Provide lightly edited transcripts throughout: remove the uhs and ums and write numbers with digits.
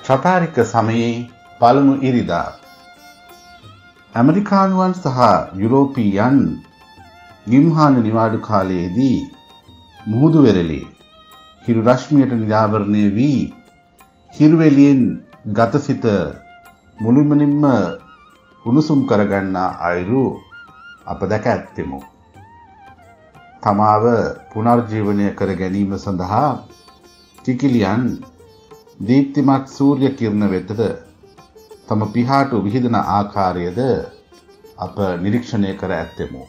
ශතාරික සමයේ පළමු ඉරිදා ඇමරිකානුවන් සහ යුරෝපීයන් ගිම්හාන නිවාඩු කාලයේදී මුහුදු වෙරළේ හිරු රශ්මියට නිරාවරණය වී හිරුවෙලියෙන් ගතසිත මුළුමනින්ම උණුසුම් කරගන්නා අයුරු අප දැක ඇත්තෙමු. තමාව පුනර්ජීවනය කර ගැනීම සඳහා කිකිලියන් දීප්තිමත් සූර්ය කිරණ වෙතද තම පිහාටු විහිදෙන ආකාරයද අප නිරීක්ෂණය කර ඇත්තෙමු.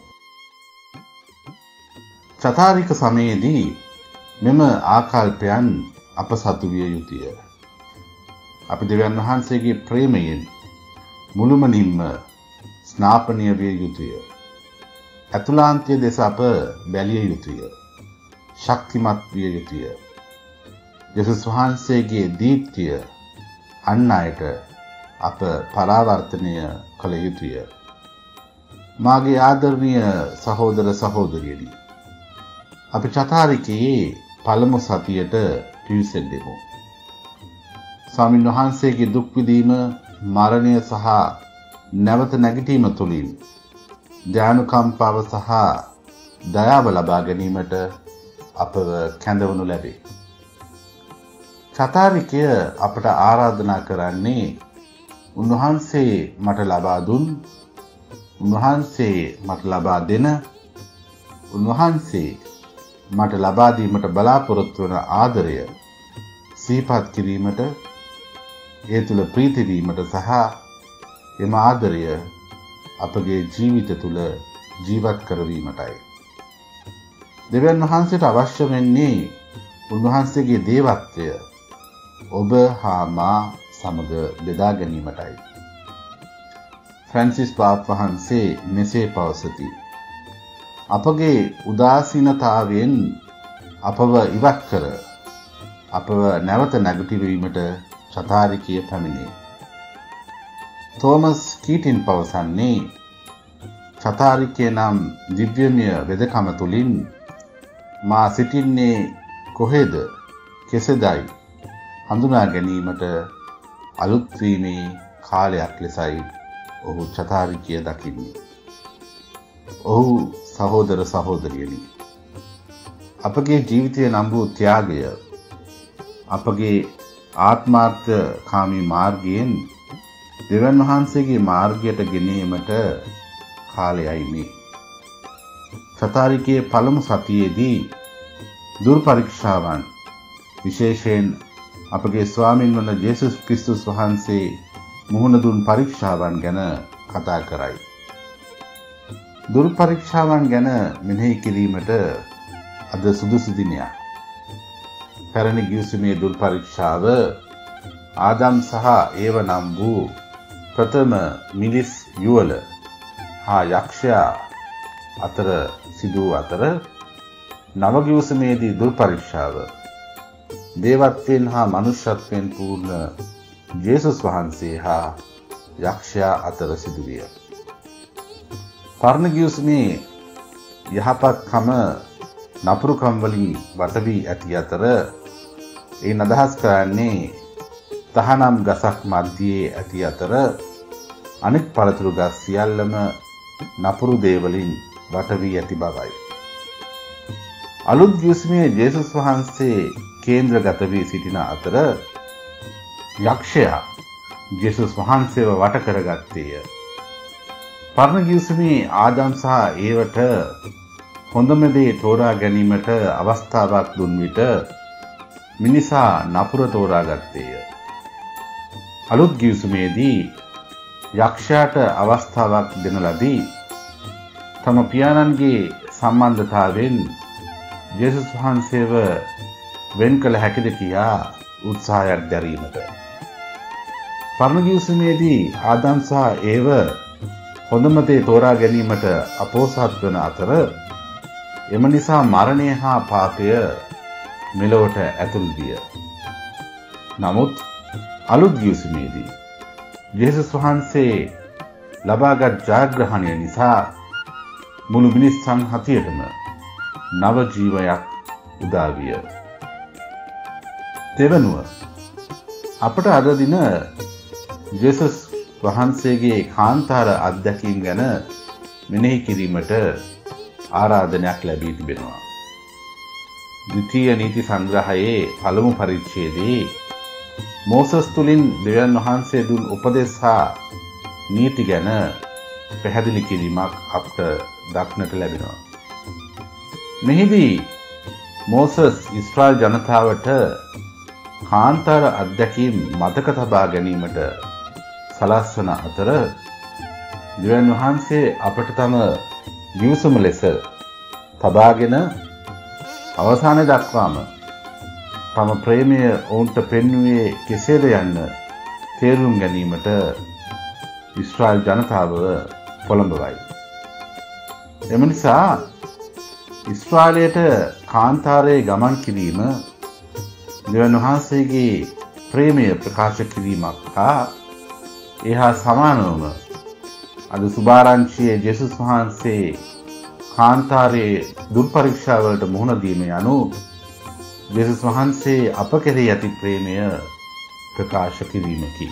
ශතාරික සමයේදී මෙම ආකල්පයන් අප සතු විය යුතුය. අපි දෙවියන් වහන්සේගේ ප්‍රේමයෙන් මුළුමනින්ම ස්නාපනය විය යුතුය. අතුලාන්තය දෙස අප බැලිය යුතුය. ශක්තිමත් විය යුතුය. යේසුස් වහන්සේගේ දීප්තිය අන් අයට අප පරාවර්තනය කළ යුතුය. මාගේ ආදරණීය සහෝදර සහෝදරියනි, අපි ශතාරිකයේ පළමු සතියට පිවිසෙන්නෙමු. ස්වාමීන් වහන්සේගේ දුක් විඳීම, මරණය සහ නැවත නැගිටීම තුළින් ඥානුකම්පාව සහ දයාව ලබා ගැනීමට අපව කැඳවනු ලැබේ. ශතාරිකය අපට ආරාධනා කරන්නේ උන්වහන්සේ මට ලබා දුන්, උන්වහන්සේ මට ලබා දෙන, උන්වහන්සේ මට ලබා දීමට බලාපොරොත්තු වන ආදරය සිහිපත් කිරීමට, ඒ තුළ ප්‍රීති වීමට සහ එම ආදරය අපගේ ජීවිත තුළ ජීවත් කරවීමටයි. දෙවියන් වහන්සේට අවශ්‍ය වෙන්නේ උන්වහන්සේගේ දේවත්වය ඔබ හා මා සමග බෙදා ගැනීමටයි. ෆ්‍රැන්සිස් පාප් වහන්සේ මෙසේ පවසති: අපගේ උදාසීනතාවයෙන් අපව ඉවත් කර අපව නැවත නැගිටවීමට ශතාරිකය පැමිණේ. තෝමස් කීටින් පවසන්නේ ශතාරිකය නම් දිව්‍යමය වෙදකම තුළින් මා සිටින්නේ කොහෙද, කෙසේදයි හඳුනා ගැනීමට අලුත් වීමේ කාලයක් ලෙසයි ඔහු ශතාරිකය දකින්නේ. ඔහු සහෝදර සහෝදරියනි, අපගේ ජීවිතය නම් වූ ත්‍යාගය අපගේ ආත්මාර්ථකාමී මාර්ගයෙන් දෙවියන් වහන්සේගේ මාර්ගයට ගෙනීමට කාලයයි මේ. ශතාරිකයේ පළමු සතියේදී දුර්පරීක්ෂාවන්, විශේෂයෙන් අපගේ ස්වාමින් වන යේසුස් ක්‍රිස්තුස් වහන්සේ මුහුණ දුන් පරීක්ෂාවන් ගැන කතා කරයි. දුර්පරීක්ෂාවන් ගැන මෙනෙහි කිරීමට අද සුදුසු දිනයක්. පැරණි ගිවිසුමේ දුර්පරීක්ෂාව ආදම් සහ ඒව නම් වූ ප්‍රථම මිනිස් යුවල හා යක්ෂයා අතර සිදු අතර, නව ගිවිසුමේදී දුර්පරීක්ෂාව දේවත්වයෙන් හා මනුෂ්‍යත්වයෙන් පූර්ණ යේසුස් වහන්සේ හා යක්ෂයා අතර සිදුවිය. පරණ ගිවිසුමේ යහපත්කම නපුරුකම් වලින් වට වී ඇති අතර, ඒ අදහස් කරන්නේ තහනම් ගසක් මැදියේ ඇති අතර අනෙක් පළතුරු ගස් සියල්ලම නපුරු දේවලින් වට වී ඇති බවයි. අලුත් ගිවිසුමේ යේසුස් වහන්සේ කේන්ද්‍රගත වී සිටින අතර, යක්ෂයා යේසුස් වහන්සේව වට කරගත්තේය. පරණ ගිවිසුමේ ආදම් සහ ඒවට හොඳම දේ තෝරා ගැනීමට අවස්ථාවක් දුන් විට මිනිසා නපුර තෝරාගත්තේය. අලුත් ගිවිසුමේදී යක්ෂයාට අවස්ථාවක් දෙන ලදී තම පියාණන්ගේ සම්බන්ධතාවෙන් යේසුස් වහන්සේව වෙන් කළ හැකිද කියා උත්සාහයක් දැරීමට. පරණ ගිවිසුමේදී ආදම් සහ ඒව හොඳම දේ තෝරා ගැනීමට අපොහොසත් වන අතර, එම නිසා මරණය හා පාපය මෙලොවට ඇතුල් විය. නමුත් අලුත් ගිවිසුමේදී යේසුස් වහන්සේ ලබාගත් ජයග්‍රහණය නිසා මුළු මිනිස් සංහතියටම නව ජීවයක් උදා විය. දෙවනුව, අපට අද දින ජේසුස් වහන්සේගේ කාන්තාර අත්දැකීම් ගැන මෙනෙහි කිරීමට ආරාධනයක් ලැබී තිබෙනවා. ද්විතීය නීති සංග්‍රහයේ පළමු පරිච්ඡේදයේ මෝසස් තුලින් දෙවියන් වහන්සේ දුන් උපදෙස් හා නීති ගැන පැහැදිලි කිරීමක් අපට දක්නට ලැබෙනවා. මෙහිදී මෝසස් ඊශ්‍රායල් ජනතාවට කාන්තාර අත්දැකීම් මතක තබා ගැනීමට සලස්වන අතර දෙවියන් වහන්සේ අපට තම ගිවිසුම ලෙස තබාගෙන අවසානයේ දක්වාම තම ප්‍රේමය ඔවුන්ට පෙන්වුවේ කෙසේද යන්න තේරුම් ගැනීමට ඊශ්‍රායල් ජනතාව පොළඹවයි. එම නිසා ඊශ්‍රායලයට කාන්තාරයේ ගමන් කිරීම දෙවියන් වහන්සේගේ ප්‍රේමය ප්‍රකාශ කිරීමක් හා එහා සමානවම අද සුභාරංචියේ ජේසුස් වහන්සේ කාන්තාරයේ දුර්පරීක්ෂාවලට මුහුණ දීම යනු ජේසුස් වහන්සේ අප කෙරෙහි ඇති ප්‍රේමය ප්‍රකාශ කිරීමකි.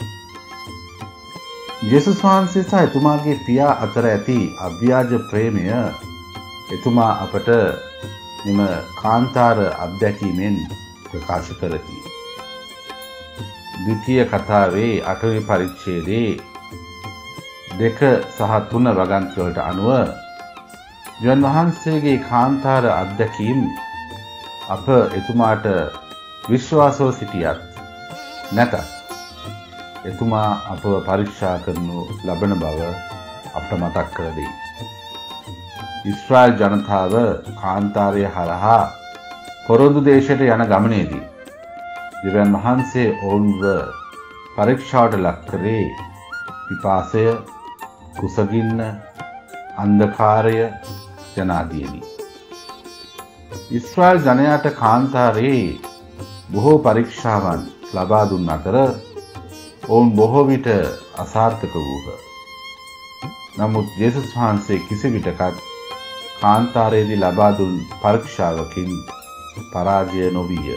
ජේසුස් වහන්සේ සහ එතුමාගේ පියා අතර ඇති අව්‍යාජ ප්‍රේමය එතුමා අපට මෙම කාන්තාර අත්දැකීමෙන් ප්‍රකාශ කරති. ද්විතීය කතාවේ 8 වෙනි පරිච්ඡේදයේ 2 සහ 3 වගන්ති වලට අනුව දෙවියන් වහන්සේගේ කාන්තාර අත්දැකීම් අප එතුමාට විශ්වාසව සිටියත් නැතත් එතුමා අපව පරීක්ෂා කරනු ලබන බව අපට මතක් කර දෙයි. ඊශ්‍රායල් ජනතාව කාන්තාරය හරහා පොරොන්දු දේශයට යන ගමනේදී දෙවියන් වහන්සේ ඔවුන්ව පරීක්ෂාවට ලක් කරේ පිපාසය, කුසගින්න, අන්ධකාරය යනාදීනි. ඊශ්‍රායල් ජනයාට කාන්තාරයේ බොහෝ පරීක්ෂාවන් ලබා දුන් අතර ඔවුන් බොහෝ විට අසාර්ථක වූහ. නමුත් ජේසුස් වහන්සේ කිසි විටකත් කාන්තාරයේදී ලබා දුන් පරීක්ෂාවකින් පරාජය නොවිය.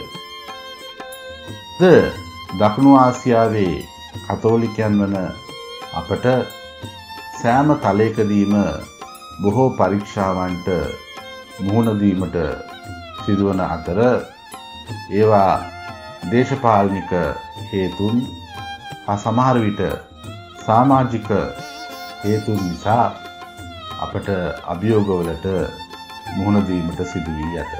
දකුණු ආසියාවේ කතෝලිකයන් වන අපට සෑම තලයකදීම බොහෝ පරීක්ෂාවන්ට මුහුණ දීමට සිදුවන අතර ඒවා දේශපාලනික හේතුන් හා සමහර විට සමාජික හේතුන් නිසා අපට අභියෝගවලට මුහුණ දීමට සිදු වී ඇත.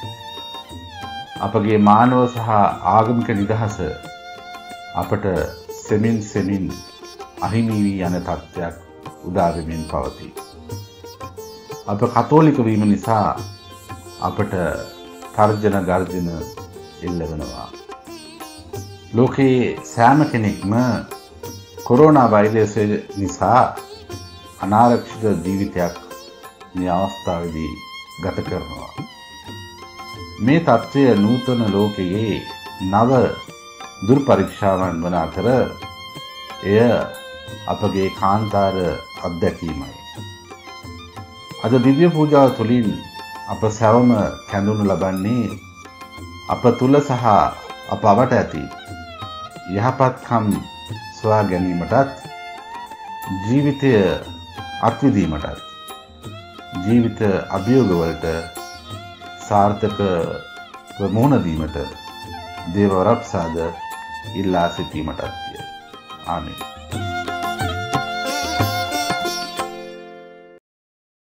අපගේ මානව සහ ආගමික නිදහස අපට සෙමින් අහිමි වී යන තත්ත්වයක් උදා වෙමින් පවතී. අප කතෝලික වීම නිසා අපට තර්ජන ගර්ජන එල්ලවෙනවා. ලෝකයේ සෑම කෙනෙක්ම කොරෝනා වෛරසය නිසා අනාරක්ෂිත ජීවිතයක් මේ අවස්ථාවේදී ගත කරනවා. මේ තත්ත්වය නූතන ලෝකයේ නව දුර්පරීක්ෂාවන් වන අතර එය අපගේ කාන්තාර අත්දැකීමයි. අද දිව්‍ය පූජාව තුළින් අප සැවම කැඳුණු ලබන්නේ අප තුල සහ අප අවට ඇති යහපත්කම් සොයා ගැනීමටත් ජීවිතය අත්විඳීමටත් ජීවිත අභියෝගවලට සාර්ථක මුහුණ දීමට දේව වරප්‍රසාද ඉල්ලා සිටීමටත්ය. ආමේන්.